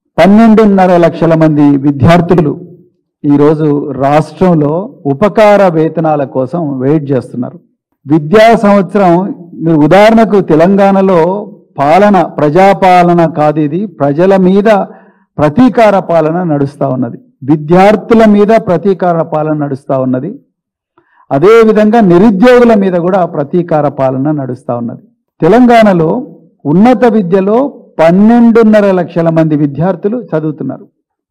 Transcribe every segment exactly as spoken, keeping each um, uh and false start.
పన్నెండున్నర లక్షల మంది విద్యార్థులు ఈరోజు రాష్ట్రంలో ఉపకార వేతనాల కోసం వెయిట్ చేస్తున్నారు. విద్యా సంవత్సరం మీరు ఉదాహరణకు తెలంగాణలో పాలన ప్రజాపాలన కాదు, ఇది ప్రజల మీద ప్రతీకార పాలన నడుస్తూ ఉన్నది. విద్యార్థుల మీద ప్రతీకార పాలన నడుస్తూ ఉన్నది. అదేవిధంగా నిరుద్యోగుల మీద కూడా ప్రతీకార పాలన నడుస్తూ ఉన్నది. తెలంగాణలో ఉన్నత విద్యలో పన్నెండున్నర లక్షల మంది విద్యార్థులు చదువుతున్నారు.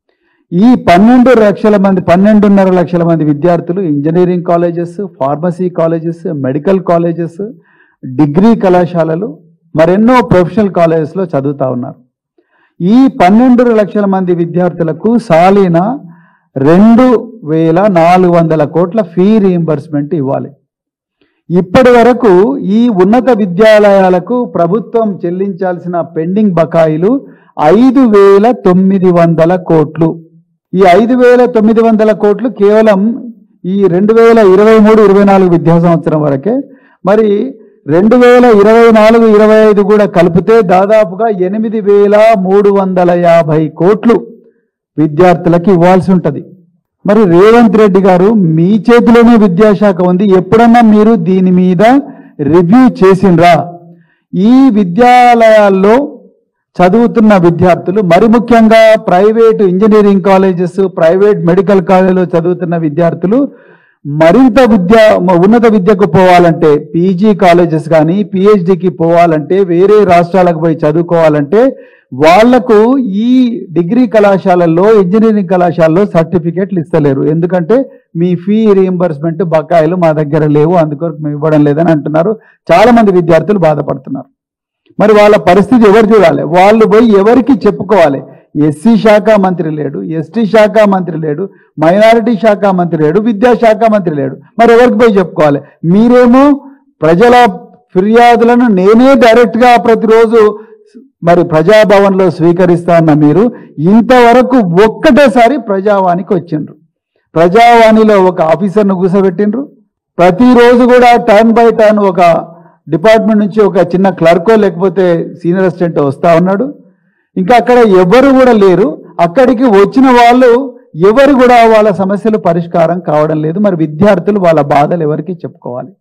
ఈ పన్నెండు లక్షల మంది పన్నెండున్నర లక్షల మంది విద్యార్థులు engineering colleges, pharmacy colleges, medical colleges, degree కళాశాలలు, మరెన్నో ప్రొఫెషనల్ కాలేజెస్లో చదువుతూ ఉన్నారు. ఈ పన్నెండు లక్షల మంది విద్యార్థులకు సాలీన రెండు వేల నాలుగు వందల కోట్ల ఫీ రీయింబర్స్మెంట్ ఇవ్వాలి. ఇప్పటి వరకు ఈ ఉన్నత విద్యాలయాలకు ప్రభుత్వం చెల్లించాల్సిన పెండింగ్ బకాయిలు ఐదు వేల తొమ్మిది వందల కోట్లు. ఈ ఐదు వేల తొమ్మిది వందల కోట్లు కేవలం ఈ రెండు వేల ఇరవై మూడు ఇరవై నాలుగు విద్యా సంవత్సరం వరకే. మరి రెండు వేల ఇరవై నాలుగు ఇరవై ఐదు కూడా కలిపితే దాదాపుగా ఎనిమిది వేల మూడు వందల యాభై కోట్లు విద్యార్థులకు ఇవ్వాల్సి ఉంటుంది. మరి రేవంత్ రెడ్డి గారు మీ చేతిలోనే విద్యాశాఖ ఉంది, ఎప్పుడన్నా మీరు దీని మీద రివ్యూ చేసిండ్రా? ఈ విద్యాలయాల్లో చదువుతున్న విద్యార్థులు, మరి ముఖ్యంగా private engineering colleges, private medical కాలేజీలో చదువుతున్న విద్యార్థులు మరింత విద్య ఉన్నత విద్యకు పోవాలంటే, పీజీ కాలేజెస్ కానీ పిహెచ్డికి పోవాలంటే, వేరే రాష్ట్రాలకు పోయి చదువుకోవాలంటే వాళ్లకు ఈ డిగ్రీ కళాశాలల్లో, ఇంజనీరింగ్ కళాశాలలో సర్టిఫికేట్లు ఇస్తలేరు. ఎందుకంటే మీ ఫీ రీయింబర్స్మెంట్ బకాయిలు మా దగ్గర లేవు, అందుకొరకు మేము ఇవ్వడం లేదని అంటున్నారు. చాలా మంది విద్యార్థులు బాధపడుతున్నారు. మరి వాళ్ళ పరిస్థితి ఎవరు చూడాలి? వాళ్ళు పోయి ఎవరికి చెప్పుకోవాలి? ఎస్సీ శాఖ మంత్రి లేడు, ఎస్టీ శాఖ మంత్రి లేడు, మైనారిటీ శాఖ మంత్రి లేడు, విద్యాశాఖ మంత్రి లేడు. మరి ఎవరికి పోయి చెప్పుకోవాలి? మీరేమో ప్రజల ఫిర్యాదులను నేనే డైరెక్ట్గా ప్రతిరోజు మరి ప్రజాభవన్లో స్వీకరిస్తా ఉన్న మీరు ఇంతవరకు ఒక్కటేసారి ప్రజావాణికి వచ్చిండ్రు. ప్రజావాణిలో ఒక ఆఫీసర్ను కూర్చోబెట్టిండ్రు. ప్రతిరోజు కూడా టర్న్ బై టర్న్ ఒక డిపార్ట్మెంట్ నుంచి ఒక చిన్న క్లర్కో లేకపోతే సీనియర్ అసిస్టెంట్ వస్తూ ఉన్నాడు. ఇంకా అక్కడ ఎవరు కూడా లేరు. అక్కడికి వచ్చిన వాళ్ళు ఎవరు కూడా వాళ్ళ సమస్యలు పరిష్కారం కావడం లేదు. మరి విద్యార్థులు వాళ్ళ బాధలు ఎవరికి చెప్పుకోవాలి?